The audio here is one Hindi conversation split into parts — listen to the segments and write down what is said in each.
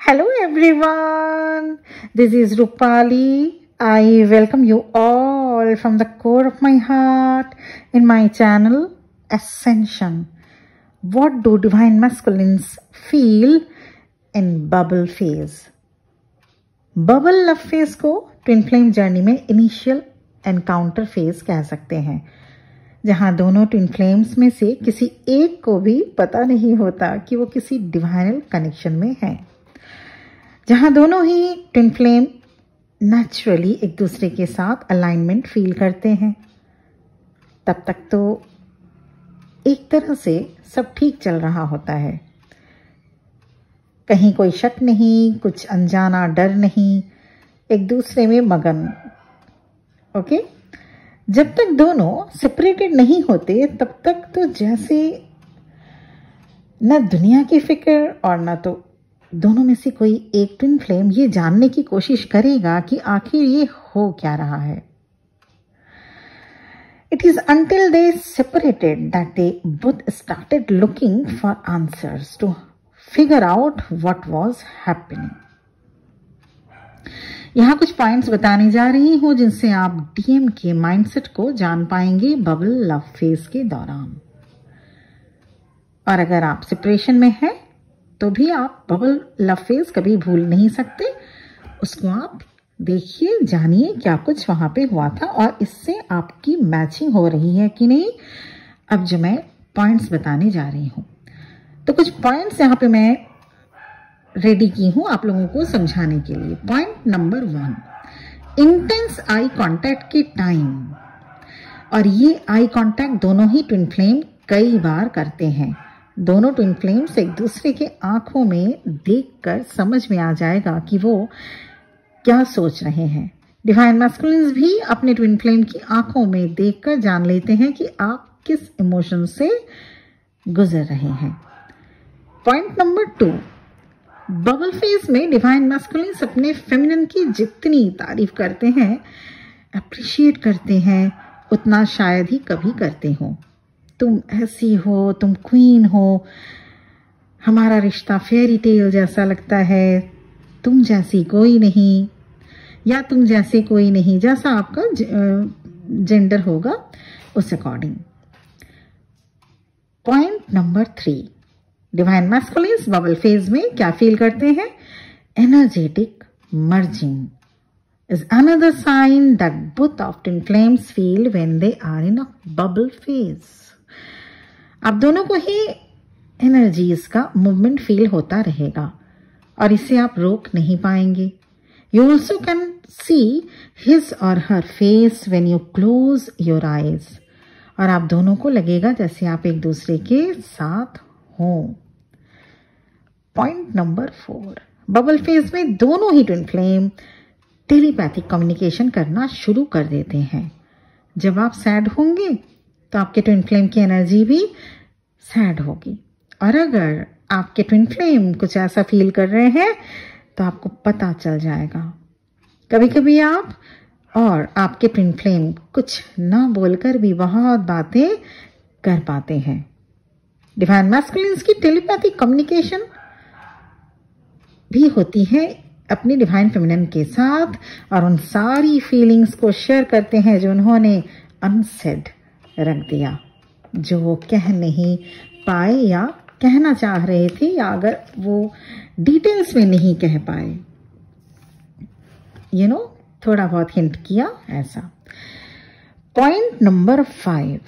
Hello everyone, this is Rupali. I welcome you all from the core of my heart in my channel Ascension. What do divine masculines feel in bubble phase? Bubble love phase को ट्विन फ्लेम जर्नी में इनिशियल एनकाउंटर फेज कह सकते हैं, जहां दोनों ट्विन फ्लेम्स में से किसी एक को भी पता नहीं होता कि वो किसी डिवाइनल कनेक्शन में है, जहां दोनों ही ट्विन फ्लेम नेचुरली एक दूसरे के साथ अलाइनमेंट फील करते हैं। तब तक तो एक तरह से सब ठीक चल रहा होता है, कहीं कोई शक नहीं, कुछ अनजाना डर नहीं, एक दूसरे में मगन। ओके, जब तक दोनों सेपरेटेड नहीं होते तब तक तो जैसे न दुनिया की फिक्र और न तो दोनों में से कोई एक ट्विन फ्लेम ये जानने की कोशिश करेगा कि आखिर ये हो क्या रहा है। It is until they separated that they both started looking for answers to figure out what was happening. यहाँ कुछ पॉइंट्स बताने जा रही हूँ जिनसे आप डीएम के माइंडसेट को जान पाएंगे बबल लव फेज के दौरान। और अगर आप सेपरेशन में हैं तो भी आप बबल लव फेज कभी भूल नहीं सकते। उसको आप देखिए, जानिए क्या कुछ वहां पे हुआ था और इससे आपकी मैचिंग हो रही है कि नहीं। अब जो मैं पॉइंट्स बताने जा रही हूँ, तो कुछ पॉइंट्स यहाँ पे मैं रेडी की हूँ आप लोगों को समझाने के लिए। Point number 1, intense eye contact के टाइम। और ये आई कांटेक्ट दोनों ही ट्विन फ्लेम कई बार करते हैं। दोनों ट्विन फ्लेम्स एक दूसरे के आंखों में देखकर समझ में आ जाएगा कि वो क्या सोच रहे हैं। डिवाइन मैस्कुलिन्स भी अपने ट्विन फ्लेम की आंखों में देखकर जान लेते हैं कि आप किस इमोशन से गुजर रहे हैं। पॉइंट नंबर 2, बबल फेज में डिवाइन मैस्कुलिन्स अपने फेमिनिन की जितनी तारीफ करते हैं, अप्रिशिएट करते हैं, उतना शायद ही कभी करते हो। तुम ऐसी हो, तुम क्वीन हो, हमारा रिश्ता फेयरी टेल जैसा लगता है, तुम जैसी कोई नहीं, या तुम जैसे कोई नहीं, जैसा आपका जेंडर होगा उस according. Point number 3, divine masculines bubble phase में क्या फील करते हैं? Energetic merging is another sign that both of twin flames feel when they are in a bubble phase. अब दोनों को ही एनर्जीज का मूवमेंट फील होता रहेगा और इसे आप रोक नहीं पाएंगे। You also can see his or her face when you close your eyes. और आप दोनों को लगेगा जैसे आप एक दूसरे के साथ हों। पॉइंट नंबर 4, बबल फेज में दोनों ही ट्विन फ्लेम टेलीपैथिक कम्युनिकेशन करना शुरू कर देते हैं। जब आप सैड होंगे तो आपके ट्विन फ्लेम की एनर्जी भी सैड होगी, और अगर आपके ट्विन फ्लेम कुछ ऐसा फील कर रहे हैं तो आपको पता चल जाएगा। कभी कभी आप और आपके ट्विन फ्लेम कुछ ना बोलकर भी बहुत बातें कर पाते हैं। डिवाइन मैस्कुलिन्स की टेलीपैथिक कम्युनिकेशन भी होती है अपनी डिवाइन फेमिनिन के साथ, और उन सारी फीलिंग्स को शेयर करते हैं जो उन्होंने अनसेड रख दिया, जो वो कह नहीं पाए या कहना चाह रहे थे, या अगर वो डिटेल्स में नहीं कह पाए, थोड़ा बहुत हिंट किया ऐसा। Point number 5,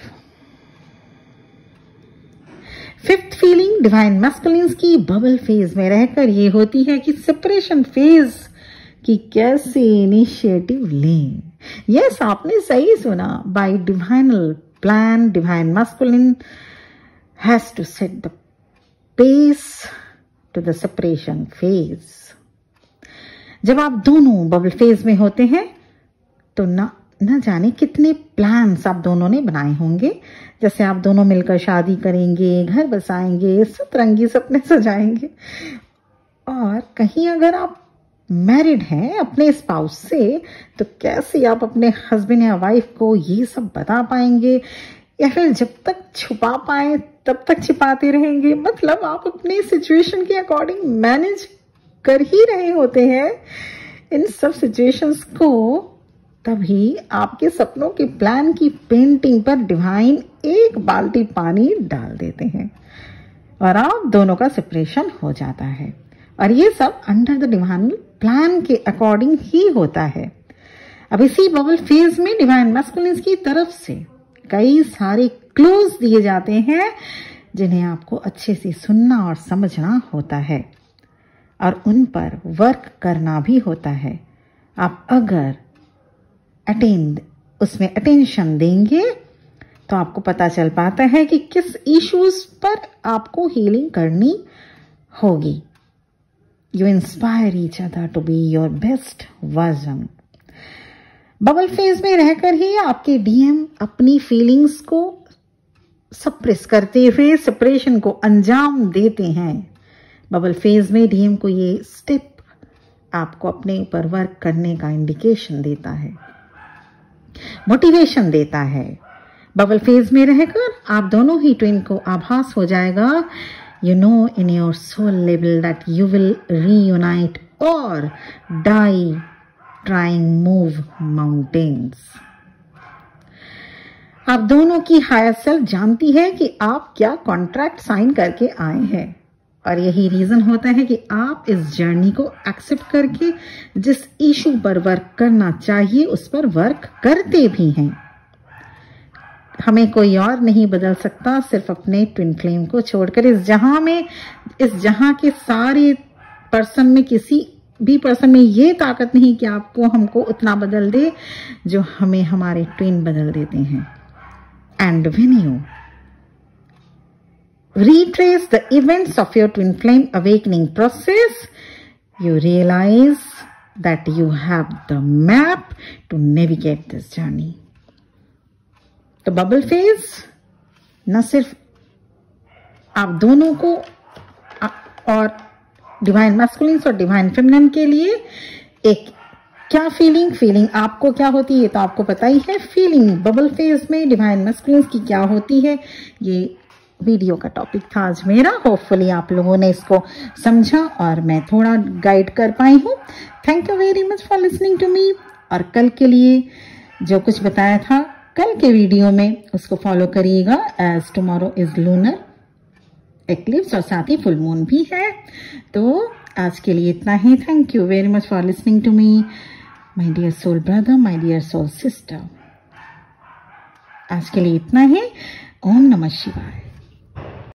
fifth feeling divine masculines की बबल फेज में रहकर ये होती है कि सेपरेशन फेज की कैसे इनिशिएटिव लें। यस, आपने सही सुना। By divinal plan, divine masculine has to set the pace to the separation phase. जब आप दोनों बबल फेज में होते हैं तो न जाने कितने प्लान्स आप दोनों ने बनाए होंगे। जैसे आप दोनों मिलकर शादी करेंगे, घर बसाएंगे, सतरंगी सपने सजाएंगे। और कहीं अगर आप मैरिड हैं अपने स्पाउस से, तो कैसे आप अपने हस्बैंड या वाइफ को ये सब बता पाएंगे, या फिर जब तक छुपा पाए तब तक छिपाते रहेंगे। मतलब आप अपनी सिचुएशन के अकॉर्डिंग मैनेज कर ही रहे होते हैं इन सब सिचुएशंस को, तभी आपके सपनों के प्लान की पेंटिंग पर डिवाइन एक बाल्टी पानी डाल देते हैं और आप दोनों का सेपरेशन हो जाता है। और ये सब अंडर द डिवाइन प्लान के अकॉर्डिंग ही होता है। अब इसी बबल फेज में डिवाइन मैस्कुलिन्स की तरफ से कई सारे क्लूज दिए जाते हैं जिन्हें आपको अच्छे से सुनना और समझना होता है और उन पर वर्क करना भी होता है। आप अगर उसमें अटेंशन देंगे तो आपको पता चल पाता है कि किस इश्यूज पर आपको हीलिंग करनी होगी। You inspire each other to be your best version. Bubble phase में रहकर ही आपके डीएम अपनी फीलिंग्स को सप्रेस करते हुए सेपरेशन को अंजाम देते हैं। बबल फेज में डीएम को ये स्टेप आपको अपने ऊपर वर्क करने का इंडिकेशन देता है, मोटिवेशन देता है। बबल फेज में रहकर आप दोनों ही ट्विन को आभास हो जाएगा, you know in your soul level that you will reunite और डाई ट्राइंग मूव माउंटेन्स। आप दोनों की हायर सेल्फ जानती है कि आप क्या कॉन्ट्रैक्ट साइन करके आए हैं और यही रीजन होता है कि आप इस जर्नी को एक्सेप्ट करके जिस इशू पर वर्क करना चाहिए उस पर वर्क करते भी हैं। हमें कोई और नहीं बदल सकता सिर्फ अपने ट्विन फ्लेम को छोड़कर। इस जहां के सारे पर्सन में किसी भी पर्सन में ये ताकत नहीं कि आपको हमको उतना बदल दे जो हमें हमारे ट्विन बदल देते हैं। And when you retrace the events of your twin flame awakening process, you realize that you have the map to navigate this journey. तो बबल फेज न सिर्फ आप दोनों को और डिवाइन मैस्कुलिन्स और डिवाइन फेमिनिन के लिए एक क्या फीलिंग आपको क्या होती है ये तो आपको पता ही है। फीलिंग बबल फेज में डिवाइन मैस्कुलिन्स की क्या होती है, ये वीडियो का टॉपिक था आज मेरा। होपफुली आप लोगों ने इसको समझा और मैं थोड़ा गाइड कर पाई हूँ। Thank you very much for listening to me. और कल के लिए जो कुछ बताया था कल के वीडियो में उसको फॉलो करिएगा, as tomorrow is lunar eclipse और साथ ही फुल मून भी है। तो आज के लिए इतना ही। Thank you very much for listening to me my dear soul brother, my dear soul sister. आज के लिए इतना ही। ओम नमः शिवाय।